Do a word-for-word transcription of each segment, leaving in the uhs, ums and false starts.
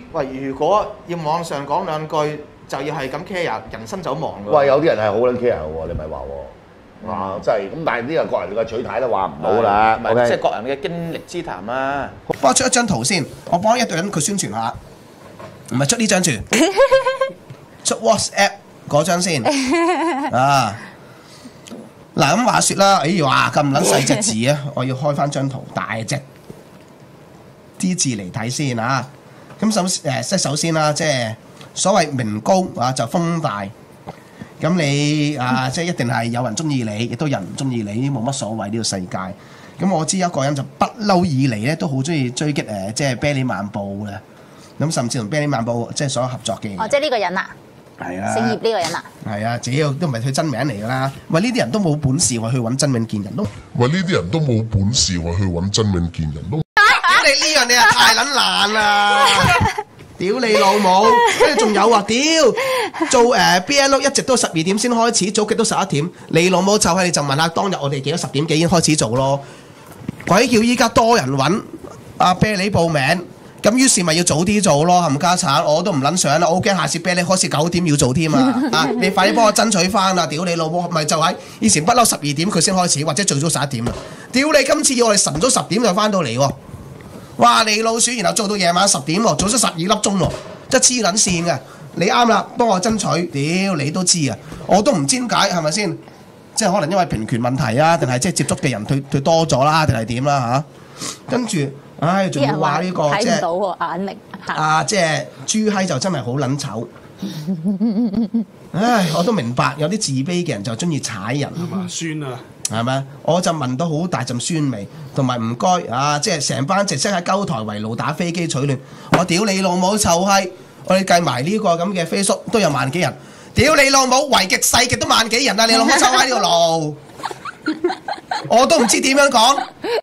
喂，如果要網上講兩句，就要係咁 care，人生走忙㗎。 喂，有啲人係好撚 care 喎，你咪話喎，啊，真係咁，但係呢個個人嘅取態都話唔到啦， 唔係即係各人嘅經歷之談啦。 幫我出一張圖先，我幫一隊人佢宣傳下，唔係出呢張住，出 WhatsApp 嗰張先啊。嗱咁話説啦，哎呀咁撚細隻字啊，我要開翻張圖大隻啲字嚟睇先啊。咁首誒即係首先啦，即係所謂名高啊就風大，咁你啊即係一定係有人中意你，亦都有人唔中意你，冇乜所謂呢個世界。咁我知一個人就不嬲以嚟咧，都好中意追擊誒即係啤梨漫步嘅，咁甚至同啤梨漫步即係所有合作嘅。 哦，即係呢個人啊！ 係啊， 姓葉呢個人啊， 係啊，只要都唔係佢真名嚟㗎啦。喂，呢啲人都冇本事喎，去揾真名見人都。 喂，呢啲人都冇本事喎，去揾真名見人都。 屌你呢樣你係太撚爛啦！屌你老母！跟住仲有啊，屌做誒、呃、B N O 一直都十二點先開始，早極都十一點。你老母就係你就問下當日我哋幾多十點幾已經開始做咯。鬼叫依家多人揾阿啤梨報名。咁於是咪要早啲做咯，冚家產我都唔撚想啦，我好驚下次啤梨開始九點要做添啊！啊，你快啲幫我爭取翻啦！屌你老母，咪就喺以前不嬲十二點佢先開始，或者最早十一點啊！屌你今次要我哋晨早十點就翻到嚟喎！哇你老鼠，然後做到夜晚十點喎，做咗十二粒鐘喎，真係黐撚線嘅！你啱啦，幫我爭取，屌你都知啊！我都唔知點解係咪先？即係可能因為平權問題啊，定係即係接觸嘅人佢佢多咗啦，定係點啦嚇？跟住。唉，仲要話呢個即係睇唔到喎眼力啊！即係豬閪就真係好撚醜。唉，我都明白有啲自卑嘅人就中意踩人啊嘛， 酸啊， 係咪？我就聞到好大陣酸味，同埋唔該啊！即係成班直識喺鳩台圍爐打飛機取暖，我屌你老母臭閪！我哋計埋呢個咁嘅 Facebook 都有萬幾人，屌你老母圍極細極都萬幾人啊！你老母臭閪呢個爐，我都唔知點樣講。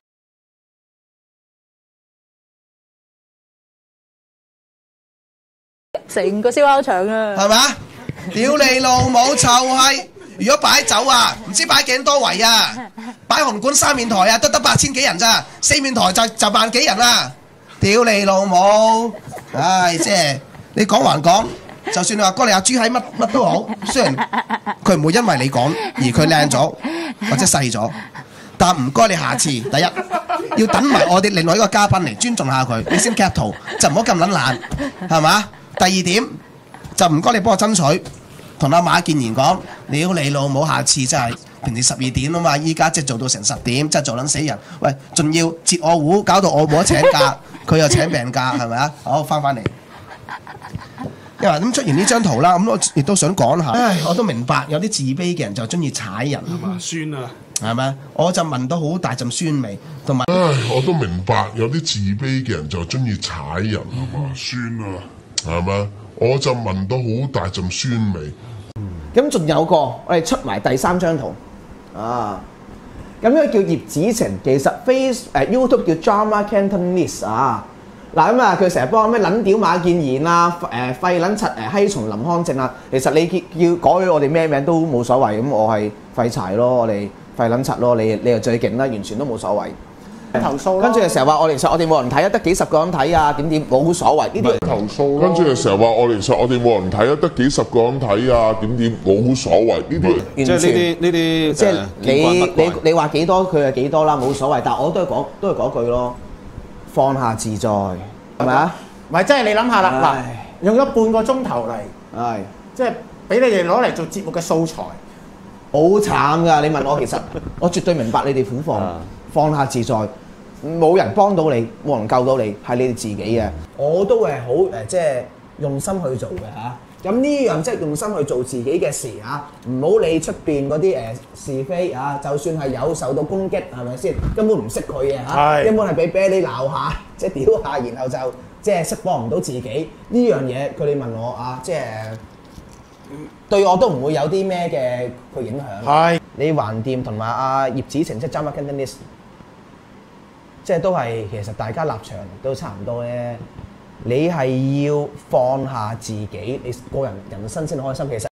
成個燒烤場啊， 係嘛？屌你老母臭閪！如果擺酒啊，唔知擺幾多圍啊？擺紅館三面台啊，得得八千幾人咋？四面台就就萬幾人啦！屌你老母！唉，即係你講還講，就算你話哥你阿豬閪乜乜都好，雖然佢唔會因為你講而佢靚咗或者細咗，但唔該你下次第一要等埋我哋另外一個嘉賓嚟尊重下佢，你先 cap 圖，就唔好咁撚懶，係嘛？第二點就唔該你幫我爭取，同阿馬建賢講，屌你老母，下次真係平時十二點啊嘛，依家即係做到成十點，真係做撚死人。喂，仲要截我糊，搞到我冇得請假，佢又請病假，係咪啊？好，翻返嚟。因為咁出現呢張圖啦，咁我亦都想講下。唉，我都明白有啲自卑嘅人就中意踩人啊嘛， 酸啊， 係咪？我就聞到好大陣酸味，同埋唉，我都明白有啲自卑嘅人就中意踩人啊嘛，酸啊！係咪？我就聞到好大陣酸味。 咁仲有個，我哋出埋第三張圖啊！咁呢個叫葉子晴，其實 Face 誒 YouTube 叫 Drama Cantonese 啊。嗱咁啊，佢成日幫咩撚屌馬建賢啊，誒廢撚柒誒閪蟲林康正啊。其實你叫改我哋咩名都冇所謂，咁我係廢柴咯，我哋廢撚柒咯，你你又最勁啦，完全都冇所謂。投訴跟住又成日話我哋實我哋冇人睇啊，得幾十個人睇啊，點點冇所謂呢啲投訴。跟住又成日話我哋實我哋冇人睇啊，得幾十個人睇啊，點點冇所謂呢啲。 即係呢啲呢啲即係你你你話幾多佢係幾多啦，冇所謂。但係我都係講都係嗰句咯，放下自在係咪啊？ 唔係，即係你諗下啦，嗱，用咗半個鐘頭嚟， 係即係俾你哋攞嚟做節目嘅素材， 好慘㗎！你問我其實我絕對明白你哋苦況，放下自在。冇人幫到你，冇人救到你，係你哋自己嘅。我都係好誒，即係用心去做嘅嚇。咁呢樣即係用心去做自己嘅事嚇，唔好理出邊嗰啲誒是非嚇。就算係有受到攻擊，係咪先？根本唔識佢嘅嚇，根本係俾啤梨鬧下，即係屌下，然後就即係釋放唔到自己呢樣嘢。佢哋問我啊，即係對我都唔會有啲咩嘅佢影響。係你橫掂同埋阿葉子晴即係 Drama Cantonese。即係都係，其實大家立場都差唔多咧。你係要放下自己，你個人人生先開心。其實。